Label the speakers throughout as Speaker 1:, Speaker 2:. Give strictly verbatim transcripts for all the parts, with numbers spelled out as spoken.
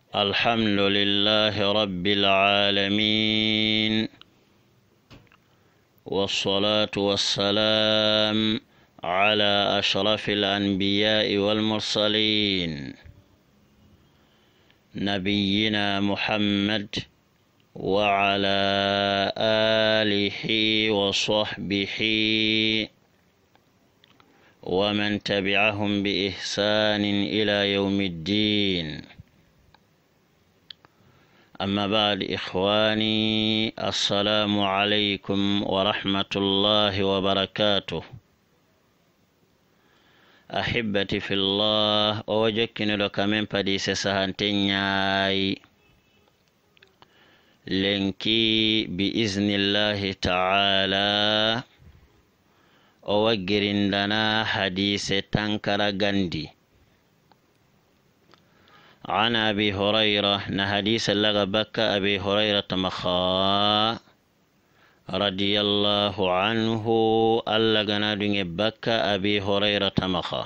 Speaker 1: الحمد لله رب العالمين، والصلاة والسلام على أشرف الأنبياء والمرسلين، نبينا محمد وعلى آله وصحبه ومن تبعهم بإحسان إلى يوم الدين. أما بعد، إخواني، السلام عليكم ورحمة الله وبركاته. أحبتي في الله، أوجكن لك من بديس سهنتينياي لنكي بإذن الله تعالى أوجرن لنا حديث تنكر غندي عن أبي هريرة، نحديث لغبك أبي هريرة مخا رضي الله عنه، ألغنا دنبك أبي هريرة مخا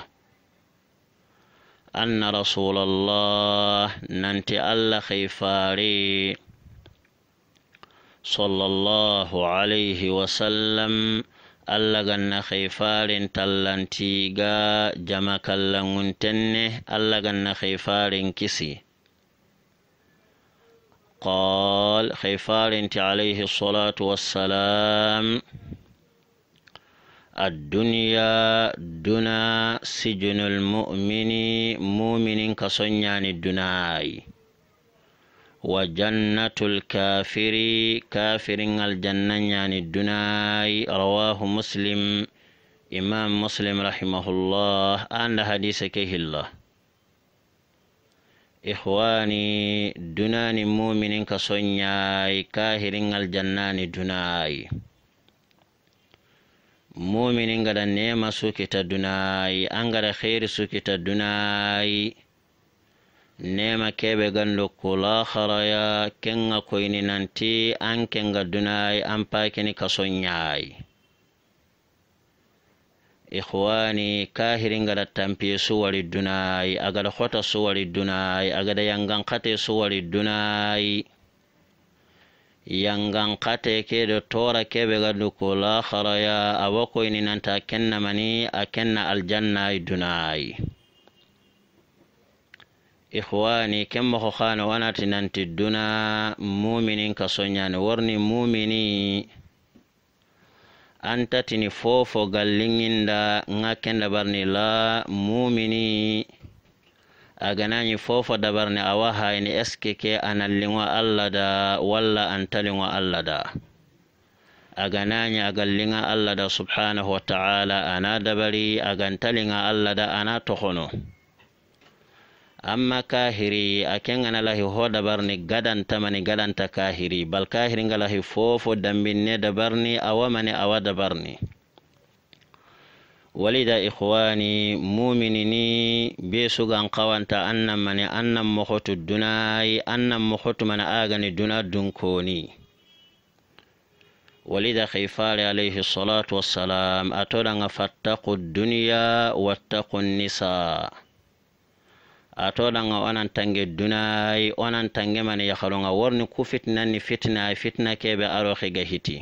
Speaker 1: أن رسول الله ننتي الله خيفاري صلى الله عليه وسلم allaganna khayfarin tallantiga jama kallanguntenne allaganna khayfarin kisi قال خيفارن عليه الصلاة والسلام الدنيا دنا سجن المؤمن مؤمن كصنيان الدناي وجنة الكافر كافر الجنة يعني الدناي. رواه مسلم، إمام مسلم رحمه الله. أن حديث كيه الله. إخواني، دناني مؤمن كصنياي كافر الجنة الدناي. مؤمن قد النعمة سكت الدناي، أنقر خير سكت الدناي. nema kebe gando kula kharaya kenga koyni nanti an kenga dunai an pakini kasonyai. Ikhwani, kahirin gada tampiye suwari dunai, agada khota suwari dunai, agada yangan kate suwari dunai. Yangan kate kedo tora kebe gando kula kharaya awa koyni nanta kenna mani akenna aljanna dunai. إخواني، كم خخانا وانا تنانت الدنا مؤمنين كسونيان ورني مؤمني أنت تني فوفو غالين دا ناكن دبرني لا مؤمني أغناني فوفو دبرني أواها إني أسكيكي أنا اللي الله دا ولا أنت اللي الله دا أغناني أغلين الله دا سبحانه وتعالى أنا دبري أغنتلين الله دا أنا تخونو. amma kahiri akengana lahi ho dabarni gadan tamani gadan ta kahiri bal kahiri ngalahi fofo dambinne dabarni awamani awa dabarni. walida ikhwani, mu'minini besugan qawanta annam mani annam mokhotu dunai annam mokhotu mana agani duna dunkoni. walida khayfari alayhi salatu wassalam atoda fattaqu dunya wattaqu nisa. atoda nga onan tange dunai onan tange mani yakhalonga warni ku fitna ni fitna fitna kebe aro khiga hiti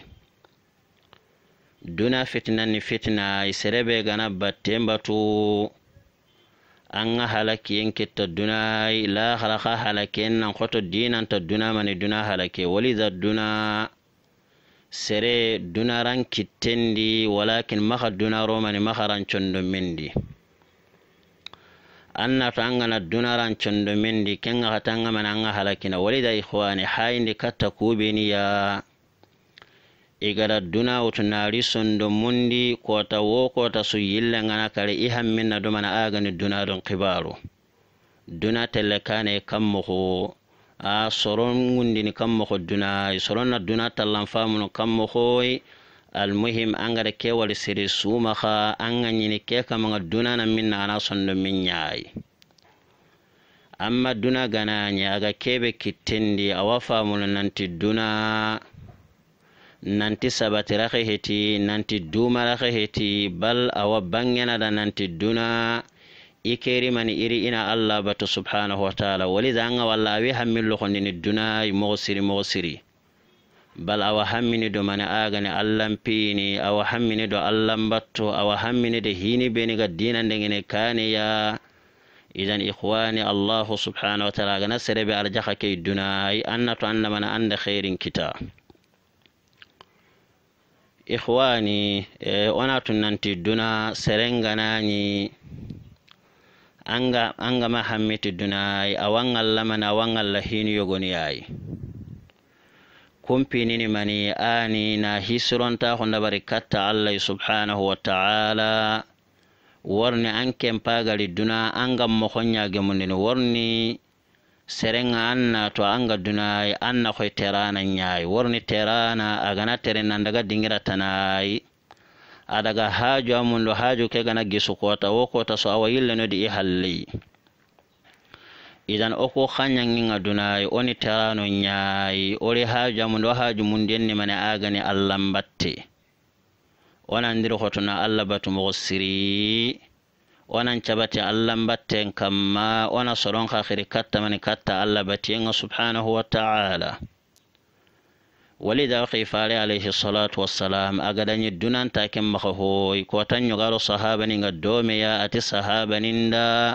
Speaker 1: duna fitna ni fitna iserebe gana batembatu anga halaki yenkita dunai la khalaqa halaken nan khoto dinan ta duna mani duna halake. waliza duna sere dunaran kittendi walakin makha duna romani makharan chondo mendi anna tangana dunaran chondo mendi kenga hatanga mananga halakina. walida ikhwani, hayndi katta kubeni ya igara duna utunari sondo mundi kota wo kota su yilla ngana kare iham minna do mana agani duna don kibaru duna telekane kammo a soron ngundi ni kammo duna soron na duna tallan famu kammo hoy. المهم أنغر كي والسيري سومخا أنغني كي كما دونا نمنا أنا صندو من ياي. أما دونا غناني أغا كيبه كتندي أوفا من ننتي دونا ننتي سبات رخيهتي ننتي دوما رخيهتي بل أو بانينا دا ننتي دونا ikeri mani iri ina Allah batu subhanahu wa ta'ala walidha anga walla awi hammillo khondini dunai mogosiri mogosiri bal awa hammini do mani agani Allah pini awa hammini do Allah batto awa hammini de hini beni ga dinan dengene kane ya idan ikhwani Allah subhanahu wa ta'ala gana serebe arjaka kay dunai anna to anna mana anda khairin kita ikhwani e ona tunanti duna serenganani anga anga ma hammiti dunai awangal lamana awangal lahini yogoni yayi kumpinini mani ani na hisronta honda barikatta Allah subhanahu wa ta'ala warni anken pagali duna anga mohonya gemundini warni serenga anna to anga dunai anna koy terana nyai warni terana agana terena daga dingira tanai adaga haju amundo haju ke gana gisu kota wo kota so awa yille no di halli idan oko khanyang nga dunai oni terano nyai ori haju amundo haju mundenni mane agani Allah batte onan dir khotuna Allah batu mugsiri onan cabati Allah batte kamma ona soron khakhiri katta mane katta Allah batte nga subhanahu wa ta'ala ولذا قيفالي عليه الصلاة والسلام أقدني الدنان تاكم مخهوي كوتن يغارو صحابة نغدومي يا أتي صحابة نندا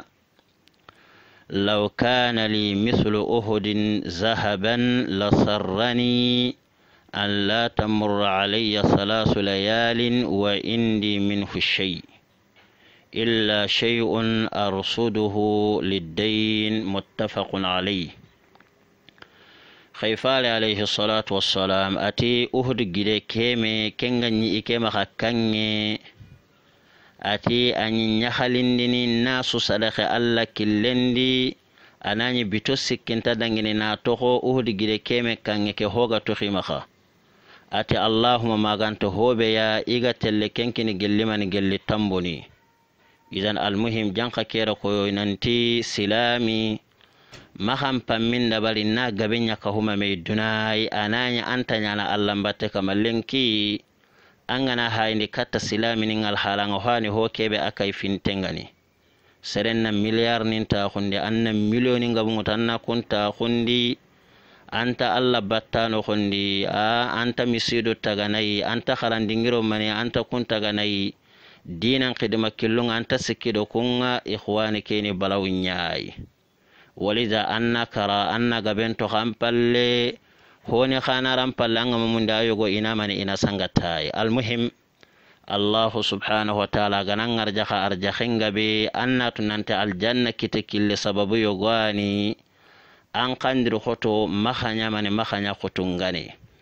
Speaker 1: لو كان لي مثل أهد ذهبا لسرني أن لا تمر علي ثلاث ليال وإندي منه الشيء إلا شيء أرصده للدين متفق عليه خيفال عليه الصلاة والسلام أتي أهد جدي كيمي كنغني إكيما خكني أتي أني نخلندني الناس صدق الله كلندي أناني بتوسك كنت دنجني ناتوخو أهد جدي كيمي كنغي كهوغا تخيمخا أتي اللهم ما غانت هوبيا إيغا تلي كنكني جلماني جلي تنبوني إذن المهم جانخا كيرا كويو ننتي سلامي maham pammin da bari na gabenya ka huma mai dunai ananya antanya na Allah batte kamallenki angana hayni katta silaminin alhalanga hani hokebe akai fintengani serenna miliyar nin ta hundi anna milionin gabungu tanna kunta hundi anta Allah battano hundi a anta misido taganai anta kharandingiro mani anta kunta ganai dinan khidma killunga anta sikido kunga ikhwani keni balawnyai ولذا أن كرا أن جبنتو خامبل هوني خانا رامبل أنغ ممندا يغو إنا من إنا سنغتاي المهم الله سبحانه وتعالى غنان أرجخ أرجخين غبي أن تنانت الجنة كتكي لسبب يغواني أن قندر خطو مخانيا من مخانيا خطنغاني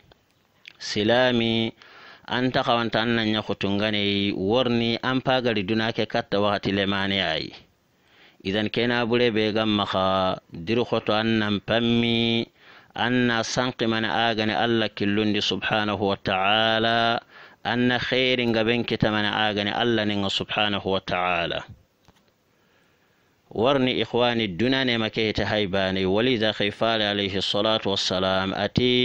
Speaker 1: سلامي أنت خوانت أنن خطنغاني ورني أمباغل دوناك كتا وقت لماني أي إذن كنا بولي بيغم مخا ديرو خطو أنن بمي أن سنق من آغني الله كلندي سبحانه وتعالى أن خير غبن كتمن آغني الله نغ سبحانه وتعالى ورني إخواني الدنيا نمكيت هايباني ولذا خيفال عليه الصلاة والسلام أتي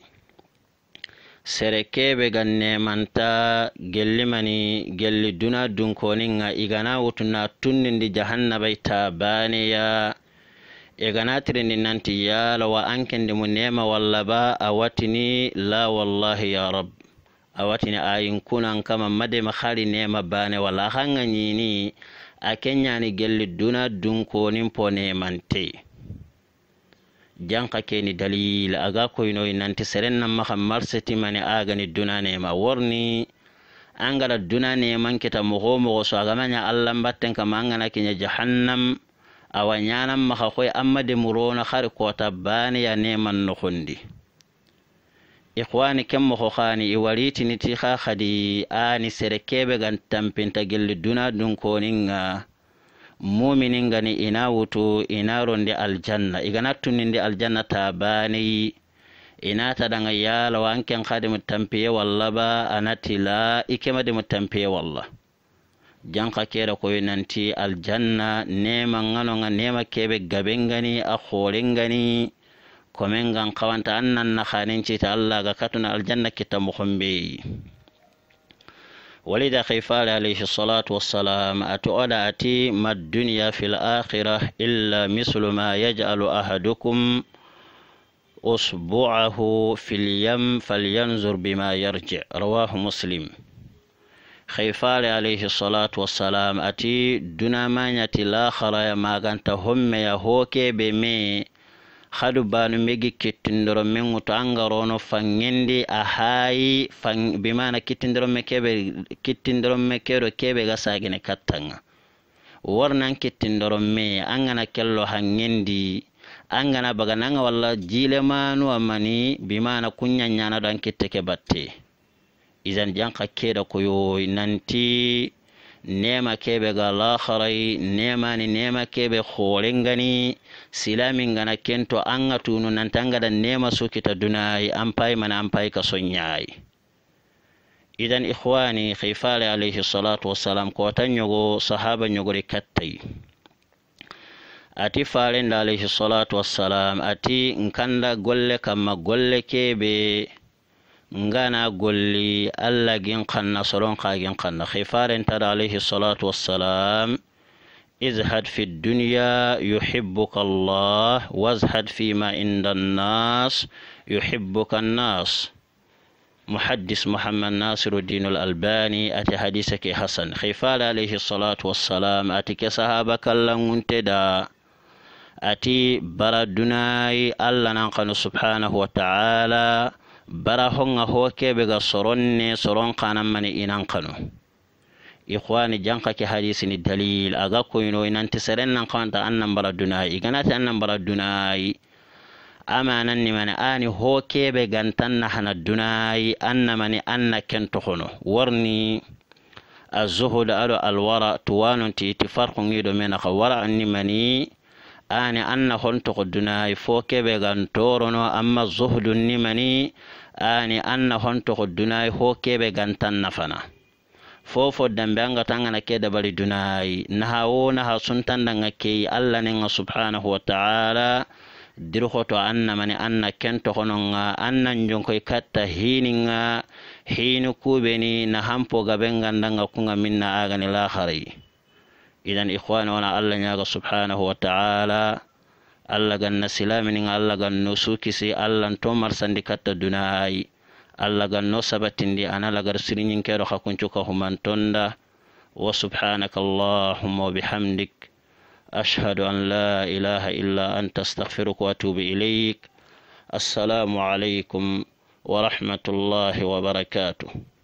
Speaker 1: serekebe ganne manta gelli mani gelli duna dunkoninga igana wutuna tunnindi jahannaba ita bane ya igana tirindi nanti ya lawa ankendi mu nema walla ba awatini la wallahi ya rab awatini ayin kunan kama made makhali nema bane walla hanga nyini akenya ni gelli duna dunkonin po nemante janka keni dalil aga koyno nanti serenna ma marseti mani aga ni dunane ma warni angala dunane man kita mogo mogo so aga manya Allah batten kama angana kinya jahannam awanyana ma khoy amma de murona khari kota bani ya neman no khondi ikhwani kam mo khani iwariti ni ti kha khadi ani serekebe gan tampinta gelli duna dun koninga mu'minin gani ina wuto ina ronde aljanna igana tuninde aljanna tabani ina tadanga yala wanken khadim tampiye walla ba anati la ikema de mutampiye walla janka kera ko nanti aljanna nema ngano nga nema kebe gabengani a khorengani komengan kawanta annan na khaninci ta Allah ga katuna aljanna kita mukhombe ولذا خيفال عليه الصلاة والسلام أتؤدى أتي ما الدنيا في الآخرة إلا مثل ما يجعل أحدكم أصبعه في اليم فلينظر بما يرجع رواه مسلم. خيفال عليه الصلاة والسلام أتي دنا ما نتي الآخرة ما كانت هم يهوكي بمي خدو بانو ميجي كتندرو منو تانغرونو فنجندي أهاي فن بمعنى كتندرو مكيبه كتندرو مكيرو كيبه غساقين كتنغ ورنان كتندرو مي أنغنا كلو هنجندي أنغنا بغنانغ والله جيلمانو أماني بمعنى كنيا نانا دان كتك باتي إذن جانقا كيدا كيو نانتي nema kebe ga lakharai nema ni nema kebe khorengani silami ngana kento anga tunu nantanga da nema sukita dunai ampai mana ampai ka sonyai. Idan ikhwani khifale alayhi salatu wassalam ko tanyogo sahaba nyogori kattai ati falenda alayhi salatu wassalam ati nkanda golle kama golle kebe ngana golli alla gin qanna solon qagin qanna khifaren tada alayhi salatu wassalam izhad fi dunya yuhibbuka Allah wazhad fi ma inda an-nas yuhibbuka an-nas. محدث محمد ناصر الدين الألباني أتي حديثك حسن. خفال عليه الصلاة والسلام أتي كصحابة كلام منتدا أتي بردناي الله ننقل سبحانه وتعالى برهن هو كبغا سرون سرون قانم من إنانقنو. إخواني جانقك حديث الدليل أغاكو ينو إنانتسرين ننقانت أنن بردناي إغانات أنن بردناي أما أنني من آني هو كيبه غانتان نحن الدناي أن من أن كنتخنو ورني الزهد ألو الورع توانو تيتفرق نيدو منك ورع أني مني آني أن هنتق الدناي فو كيبه غانتورنو أما الزهد أني مني آني أن هنتق الدناي هو كيبه غانتان نفنا فوفو دنبانغا تانغنا كيدا بالي دناي نهاو نها سنتان دنغا كي ألا ننغا سبحانه وتعالى dirhoto anna mani anna kento hononga anna njonkoy katta hininga hinu kubeni na hampo gabengandanga kunga minna agani lakhari. Idan ikhwana wana alla nyaga subhanahu wa ta'ala alla ganna silamini alla ganno sukisi alla ntomar sandi katta dunai alla ganno sabatindi ana lagar sirinyin kero khakunchuka humantonda wa subhanaka allahumma wa bihamdik أشهد أن لا إله إلا أنت استغفرك وأتوب إليك. السلام عليكم ورحمة الله وبركاته.